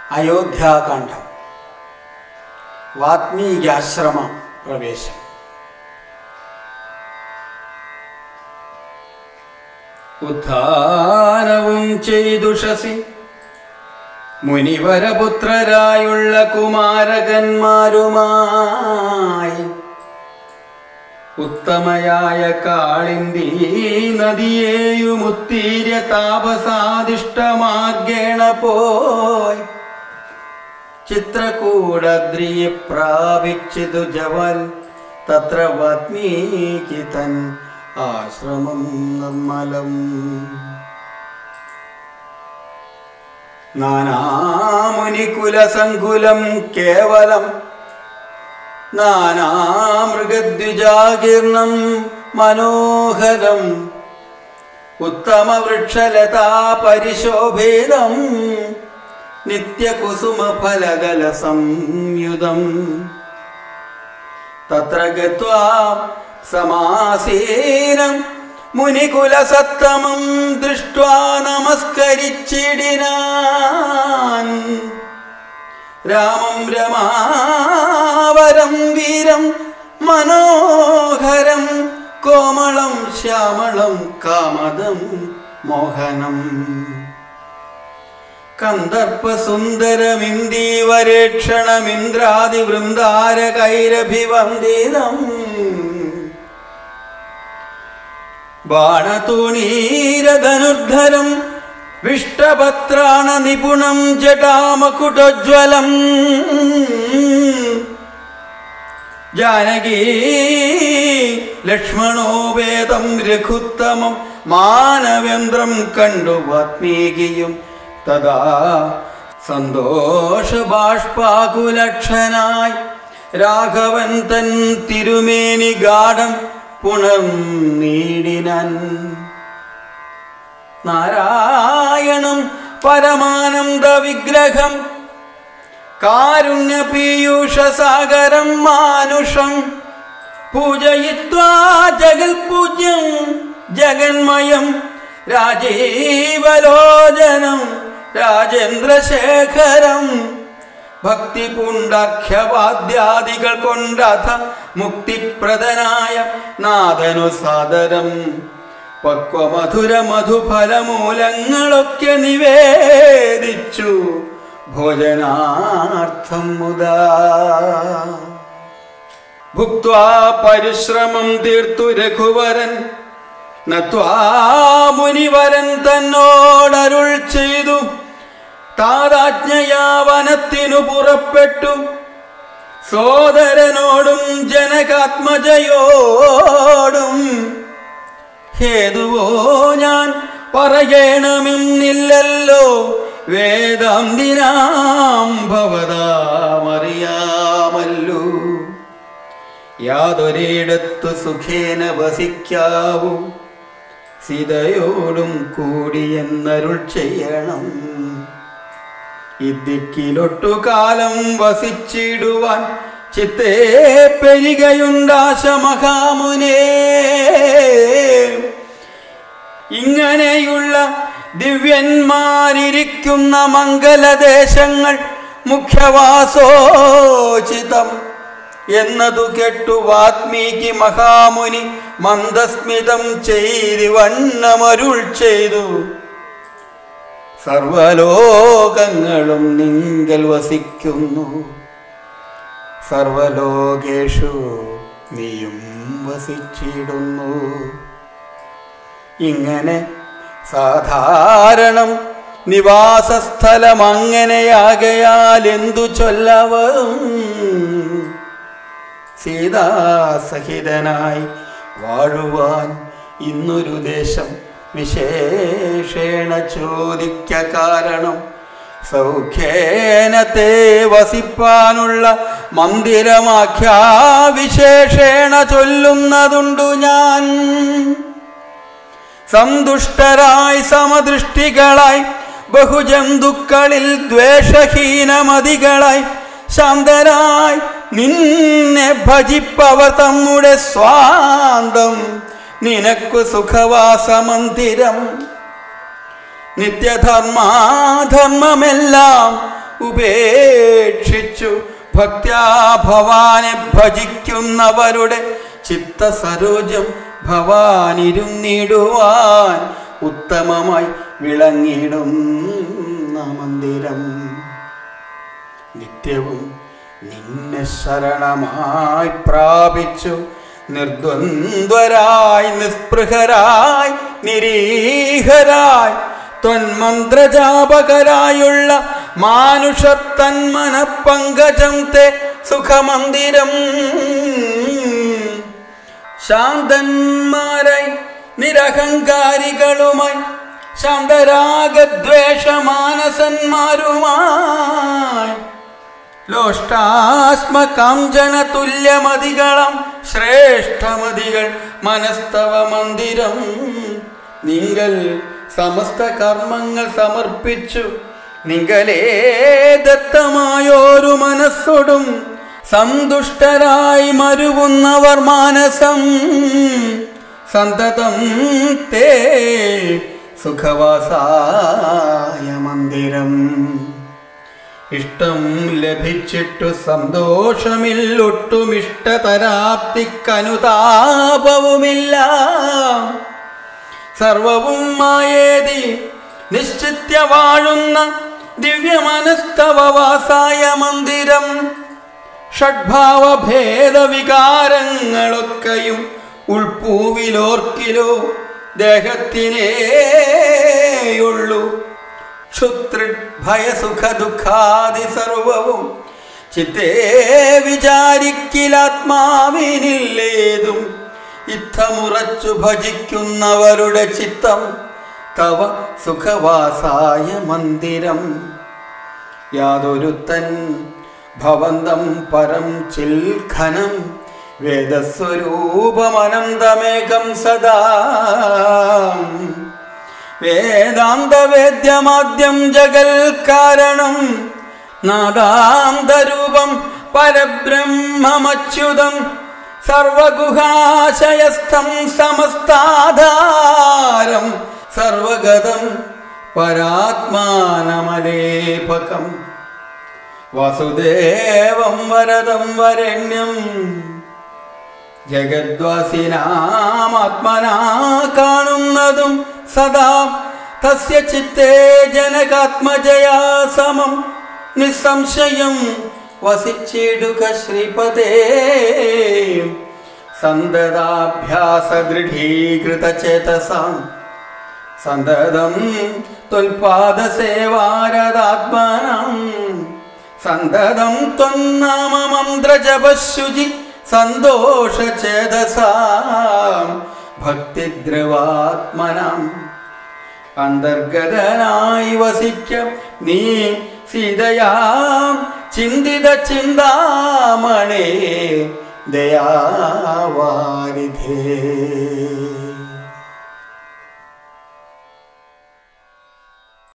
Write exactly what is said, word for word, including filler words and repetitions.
അയോധ്യാകാന്ഡം വാത്മീകാശ്രമ പ്രവേശം. ഉത്ഥാനവും ചെയ്തുഷസി മുനിവരപുത്രരായുള്ള കുമാരകന്മാരുമായി ഉത്തമയായ കാളിന്ദി നദിയേയുമുത്തീര്യ താപസാദിഷ്ടമാർഗേണ പോയി ചിത്രകൂടദ്രിയെ പ്രാപിച്ചിതു ജവൽ തത്ര വാത്മീകി തൻ ആശ്രമം നിർമ്മലം. നാനാമുനികുലസങ്കുലം കേവലം നാനാമൃഗദ്വിജാകീർണം മനോഹരം ഉത്തമവൃക്ഷലതാ പരിശോഭിതം നിത്യകുസുമഫലദല സംയുതം. തത്ര ഗത്വാ സമാസീനം മുനികുലസത്തമം ദൃഷ്ട്വാ നമസ്കരിച്ചിടിനാൻ. രാമം രമാവരം വീരം മനോഹരം കോമളം ശ്യാമളം കാമദം മോഹനം. കന്ദർപ്പസുന്ദരമിന്ദീവരേക്ഷണമിന്ദ്രാദിവൃന്ദാരകൈരഭിവന്ദിതം. ബാണതൂണീരധനുർധരം വിഷ്ടപത്രാണ നിപുണം ജടാമകുടോജ്വലം. ജാനകീ ലക്ഷ്മണോപേതം രഘുത്തമം മാനവേന്ദ്രം കണ്ടു വാത്മീകിയും തഥാ സന്തോഷബാഷ്പാകുലക്ഷനായി രാഘവൻ തൻ തിരുമേനി ഗാഠം പുണർന്നീടിനൻ. നാരായണം പരമാനന്ദ വിഗ്രഹം കാരുണ്യ പീയൂഷസാഗരം മാനുഷം പൂജയിത്വാ ജഗൽ പൂജ്യം ജഗന്മയം രാജീവലോചനം രാജേന്ദ്രശേഖരം. ഭക്തി പുണ്ടാഖ്യവാദ്യാദികൾ കൊണ്ടഥ മുക്തിപ്രദനായ നാഥനു സാദരം പക്വമധുര മധുഫലമൂലങ്ങളൊക്കെ നിവേദിച്ചു ഭോജനാർത്ഥം മുദാ. ഭുക്ത്വാ പരിശ്രമം തീർത്തു രഘുവരൻ നത്വാ മുനിവരൻ തന്നോടരുൾ ചെയ്തു താതാജ്ഞയാ വനത്തിനു പുറപ്പെട്ടു സോദരനോടും ജനകാത്മജയോടും. ഹേതുവോ ഞാൻ പറയണമെന്നില്ലല്ലോ വേദാന്തിനാം ഭവതാമറിയാമല്ലോ. യാതൊരിടത്തു സുഖേന വസിക്കാവൂ സീതയോടും കൂടിയെന്നരുൾ ചെയ്യണം. ഇദ്ദിക്കിലൊട്ടുകാലം വസിച്ചിടുവാൻ ചിത്തേ പെരുകയുണ്ടാശ മഹാമുനേ. ഇങ്ങനെയുള്ള ദിവ്യന്മാരിരിക്കുന്ന മംഗലദേശങ്ങൾ മുഖ്യവാസോചിതം എന്നതു കേട്ടു വാത്മീകി മഹാമുനി മന്ദസ്മിതം ചെയ്തിവണ്ണമരുൾ ചെയ്തു. സർവലോകങ്ങളും നിങ്കൽ വസിക്കുന്നു സർവലോകേഷു നീയും വസിച്ചിടുന്നു. ഇങ്ങനെ സാധാരണം നിവാസസ്ഥലം അങ്ങനെയാകയാൽ എന്തു ചൊല്ലവും. സീതാസഹിതനായി വാഴുവാൻ ഇന്നൊരു ദേശം വിശേഷേണ ചോദിക്ക കാരണം സൗഖ്യേനത്തെ വസിപ്പാനുള്ള മന്ദിരമാഖ്യാവിശേഷേണ ചൊല്ലുന്നതുണ്ടു ഞാൻ. സന്തുഷ്ടരായി സമദൃഷ്ടികളായി ബഹുജന്തുക്കളിൽ ദ്വേഷഹീനമതികളായി ശാന്തരായി നിന്നെ ഭജിപ്പവർ തമ്മുടെ സ്വാന്തം നിനക്കു സുഖവാസമന്ദിരം. നിത്യധർമാധർമ്മമെല്ലാം ഉപേക്ഷിച്ചു ഭക്ത്യാ ഭവാനെ ഭജിക്കുന്നവരുടെ ചിത്തസരോജം ഭവാനിരുന്നിടുവാൻ ഉത്തമമായി വിളങ്ങിടുന്ന മന്ദിരം. നിത്യവും നിന്നെ ശരണമായി പ്രാപിച്ചു നിർദ്വന്ദ്വരായി നിസ്പൃഹരായി നിരീഹരായി ത്വന്മന്ത്രജാപകരായുള്ള മാനുഷർ തന്മന പങ്കജം തേ സുഖമന്ദിരം. ശാന്തന്മാരായി നിരഹങ്കാരികളുമായി ശാന്തരാഗദ്വേഷമാനസന്മാരുമായി ലോഷ്ടാസ്മകാംജന തുല്യമതികളം ശ്രേഷ്ഠമതികൾ മനസ്തവ മന്ദിരം. നിങ്ങൾ സമസ്ത കർമ്മങ്ങൾ സമർപ്പിച്ചു നിങ്ങളേ ദത്തമായോരു മനസ്സോടും സന്തുഷ്ടരായി മരുവുന്നവർ മാനസം സന്തതം തേ സുഖവാസായ മന്ദിരം. ഇഷ്ടം ലഭിച്ചിട്ടു സന്തോഷമില്ലൊട്ടും ഇഷ്ടതരാപ്തിക്കനുതാപവുമില്ല. സർവവും മായേതി നിശ്ചിത്യ വാഴുന്ന ദിവ്യമനസ്തവവാസായ മന്ദിരം. ഷഡ്ഭാവഭേദവികാരങ്ങളൊക്കെയും ഉൾപ്പൂവിലോർക്കിലോ ദേഹത്തിനേയുള്ളൂ. ക്ഷുത്രിത് ഭയസുഖ ദുഃഖാദി സർവവും ചിത്തേ വിചാരിക്കിലാത്മാവിനില്ലേതും. ഇത്തമുറച്ചു ഭജിക്കുന്നവരുടെ ചിത്തം തവ സുഖവാസായ മന്ദിരം. യാതൊരുത്തൻ ഭവന്തം പരം ചിൽഖനം വേദസ്വരൂപമനന്തമേകം സദാ. വേദാന്തവേദ്യമാദ്യം ജഗൽ കാരണം നാദാന്തരൂപം പരബ്രഹ്മമച്യുതം സർവഗുഹാശയസ്ഥം സമസ്താധാരം സർവഗതം പരാത്മാനമലേപകം വസുദേവം വരദം വരണ്യം ജഗദ്വാസിനാമാത്മനാ കാണുന്നതും സദാ തസ്യ ചിത്തേ ജനകാത്മജയാ സമം നിസ്സംശയം വസിച്ചിടുക ശ്രീപദേ. സന്തതാഭ്യാസ ദൃഢീകൃത ചേതസാം സന്തതം ത്വൽപാദസേവാരതാത്മനാം സന്തതം ത്വന്നാമ മന്ത്രജപശുചി സന്തോഷചേതസാം ഭക്തിദ്രവാത്മനാം. അന്തർഗതനായി വസിക്ക നീ സീതയാം ചിന്തിത ചിന്താമണേ ദയാവാരിധേ.